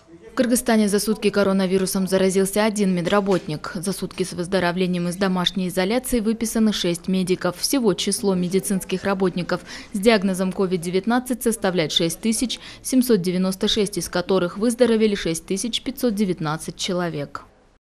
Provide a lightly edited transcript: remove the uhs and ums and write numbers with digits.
В Кыргызстане за сутки коронавирусом заразился один медработник. За сутки с выздоровлением из домашней изоляции выписаны 6 медиков. Всего число медицинских работников с диагнозом COVID-19 составляет 6796, из которых выздоровели 6519 человек.